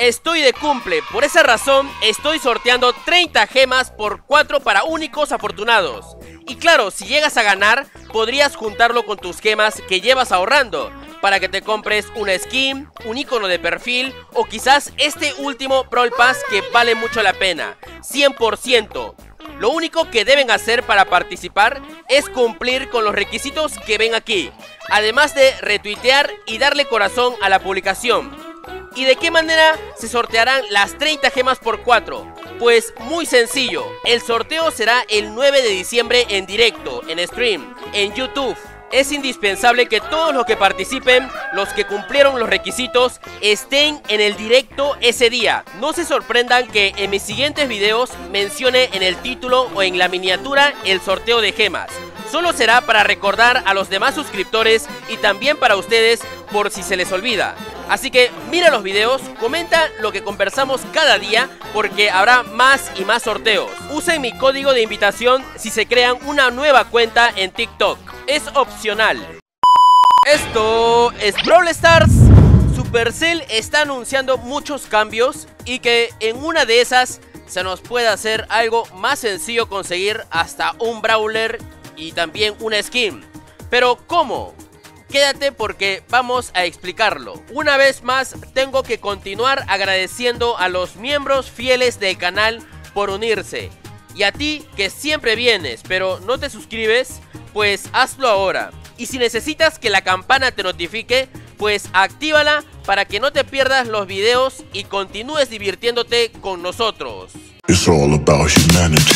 Estoy de cumple, por esa razón estoy sorteando 30 gemas por 4 para únicos afortunados. Y claro, si llegas a ganar, podrías juntarlo con tus gemas que llevas ahorrando para que te compres una skin, un icono de perfil o quizás este último Brawl Pass que vale mucho la pena, 100%. Lo único que deben hacer para participar es cumplir con los requisitos que ven aquí, además de retuitear y darle corazón a la publicación. ¿Y de qué manera se sortearán las 30 gemas por 4? Pues muy sencillo, el sorteo será el 9 de diciembre en directo, en stream, en YouTube. Es indispensable que todos los que participen, los que cumplieron los requisitos, estén en el directo ese día. No se sorprendan que en mis siguientes videos mencione en el título o en la miniatura el sorteo de gemas. Solo será para recordar a los demás suscriptores y también para ustedes por si se les olvida. Así que mira los videos, comenta lo que conversamos cada día porque habrá más y más sorteos. Usen mi código de invitación si se crean una nueva cuenta en TikTok. Es opcional. Esto es Brawl Stars. Supercell está anunciando muchos cambios y que en una de esas se nos puede hacer algo más sencillo conseguir hasta un Brawler y también una skin. Pero ¿cómo? Quédate porque vamos a explicarlo. Una vez más tengo que continuar agradeciendo a los miembros fieles del canal por unirse. Y a ti que siempre vienes pero no te suscribes, pues hazlo ahora. Y si necesitas que la campana te notifique, pues actívala para que no te pierdas los videos y continúes divirtiéndote con nosotros. It's all about humanity.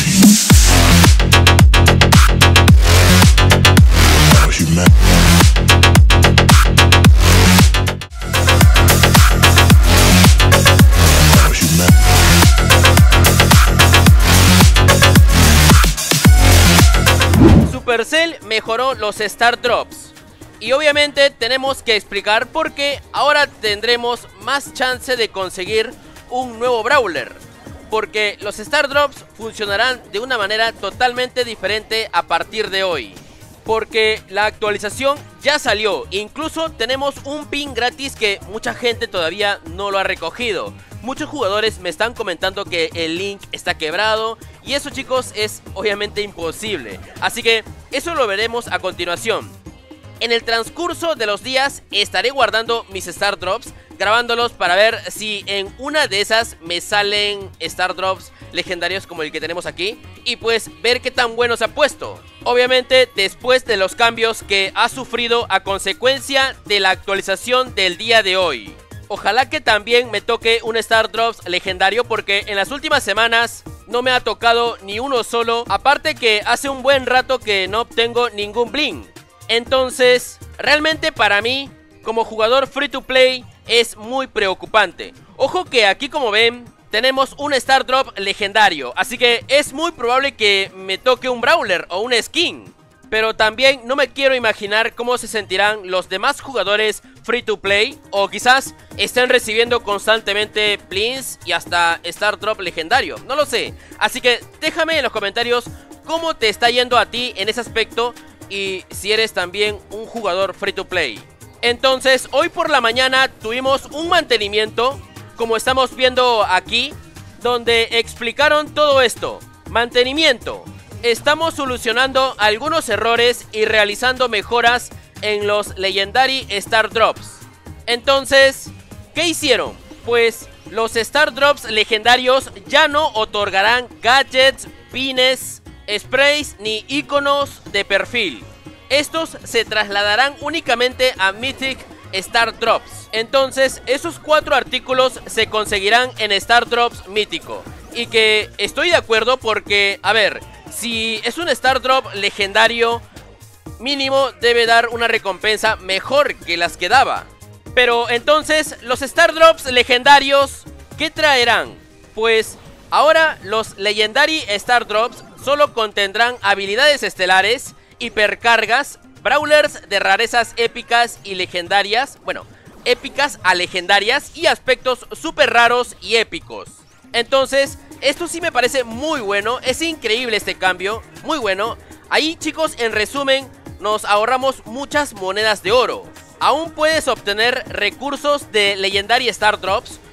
Supercell mejoró los Star Drops y obviamente tenemos que explicar por qué ahora tendremos más chance de conseguir un nuevo Brawler, porque los Star Drops funcionarán de una manera totalmente diferente a partir de hoy, porque la actualización ya salió. Incluso tenemos un pin gratis que mucha gente todavía no lo ha recogido. Muchos jugadores me están comentando que el link está quebrado y eso, chicos, es obviamente imposible. Así que eso lo veremos a continuación. En el transcurso de los días estaré guardando mis Star Drops, grabándolos para ver si en una de esas me salen Star Drops legendarios como el que tenemos aquí y pues ver qué tan bueno se ha puesto. Obviamente después de los cambios que ha sufrido a consecuencia de la actualización del día de hoy. Ojalá que también me toque un Star Drops legendario porque en las últimas semanas no me ha tocado ni uno solo. Aparte que hace un buen rato que no obtengo ningún bling. Entonces, realmente para mí, como jugador free to play, es muy preocupante. Ojo que aquí, como ven, tenemos un Star Drop legendario. Así que es muy probable que me toque un Brawler o una skin. Pero también no me quiero imaginar cómo se sentirán los demás jugadores free to play. O quizás estén recibiendo constantemente blings y hasta Star Drop legendario. No lo sé. Así que déjame en los comentarios cómo te está yendo a ti en ese aspecto. Y si eres también un jugador free to play. Entonces hoy por la mañana tuvimos un mantenimiento, como estamos viendo aquí, donde explicaron todo esto. Mantenimiento. Estamos solucionando algunos errores y realizando mejoras en los Legendary Star Drops. Entonces, ¿qué hicieron? Pues los Star Drops legendarios ya no otorgarán gadgets, pines, sprays ni iconos de perfil. Estos se trasladarán únicamente a Mythic Star Drops. Entonces esos 4 artículos se conseguirán en Star Drops mítico. Y que estoy de acuerdo porque, a ver, si es un Star Drop legendario, mínimo debe dar una recompensa mejor que las que daba. Pero entonces los Star Drops legendarios, ¿qué traerán? Pues ahora los Legendary Star Drops solo contendrán habilidades estelares, hipercargas, brawlers de rarezas épicas y legendarias, bueno, épicas a legendarias y aspectos súper raros y épicos. Entonces, esto sí me parece muy bueno, es increíble este cambio, muy bueno. Ahí, chicos, en resumen, nos ahorramos muchas monedas de oro. Aún puedes obtener recursos de Legendary Star Drops,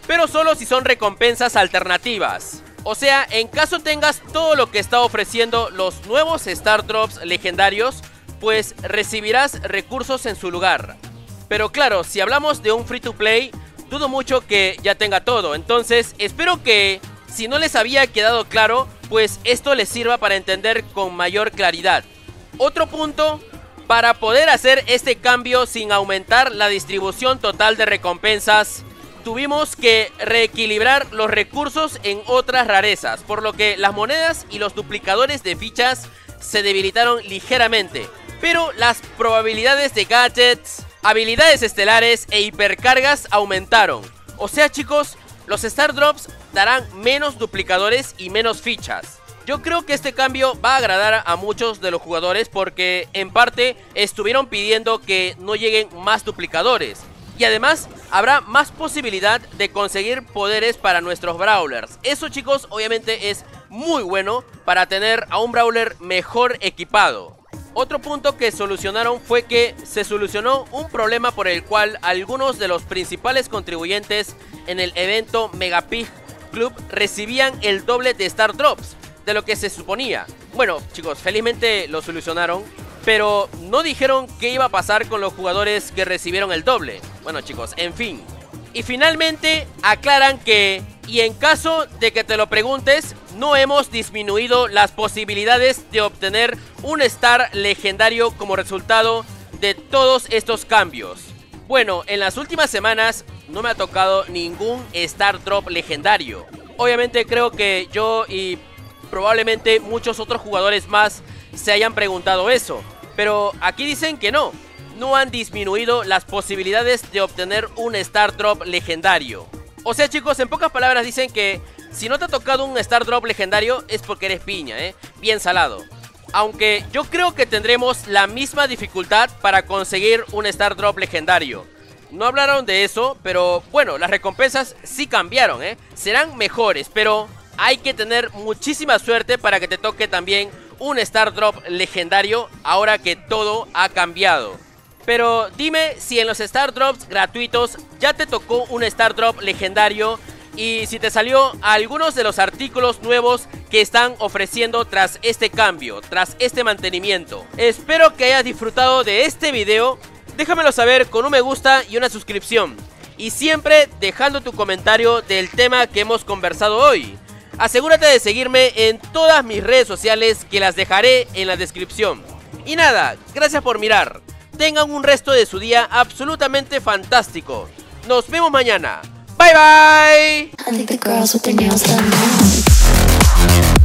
pero solo si son recompensas alternativas. O sea, en caso tengas todo lo que está ofreciendo los nuevos Star Drops legendarios, pues recibirás recursos en su lugar. Pero claro, si hablamos de un free to play, dudo mucho que ya tenga todo. Entonces espero que, si no les había quedado claro, pues esto les sirva para entender con mayor claridad. Otro punto, para poder hacer este cambio sin aumentar la distribución total de recompensas, tuvimos que reequilibrar los recursos en otras rarezas, por lo que las monedas y los duplicadores de fichas se debilitaron ligeramente, pero las probabilidades de gadgets, habilidades estelares e hipercargas aumentaron. O sea, chicos, los Star Drops darán menos duplicadores y menos fichas. Yo creo que este cambio va a agradar a muchos de los jugadores porque en parte estuvieron pidiendo que no lleguen más duplicadores. Y además habrá más posibilidad de conseguir poderes para nuestros brawlers. Eso, chicos, obviamente es muy bueno para tener a un brawler mejor equipado. Otro punto que solucionaron fue que se solucionó un problema por el cual algunos de los principales contribuyentes en el evento Mega Pig Club recibían el doble de Star Drops de lo que se suponía. Bueno, chicos, felizmente lo solucionaron, pero no dijeron qué iba a pasar con los jugadores que recibieron el doble. Bueno, chicos, en fin. Y finalmente aclaran que, y en caso de que te lo preguntes, no hemos disminuido las posibilidades de obtener un Star legendario como resultado de todos estos cambios. Bueno, en las últimas semanas no me ha tocado ningún Star Drop legendario. Obviamente creo que yo y probablemente muchos otros jugadores más se hayan preguntado eso, pero aquí dicen que no han disminuido las posibilidades de obtener un Star Drop legendario. O sea, chicos, en pocas palabras dicen que si no te ha tocado un Star Drop legendario es porque eres piña, bien salado. Aunque yo creo que tendremos la misma dificultad para conseguir un Star Drop legendario. No hablaron de eso, pero bueno, las recompensas sí cambiaron, serán mejores, pero hay que tener muchísima suerte para que te toque también un Star Drop legendario ahora que todo ha cambiado. Pero dime si en los Star Drops gratuitos ya te tocó un Star Drop legendario y si te salió algunos de los artículos nuevos que están ofreciendo tras este cambio, tras este mantenimiento. Espero que hayas disfrutado de este video. Déjamelo saber con un me gusta y una suscripción. Y siempre dejando tu comentario del tema que hemos conversado hoy. Asegúrate de seguirme en todas mis redes sociales que las dejaré en la descripción. Y nada, gracias por mirar. Tengan un resto de su día absolutamente fantástico. Nos vemos mañana. Bye bye.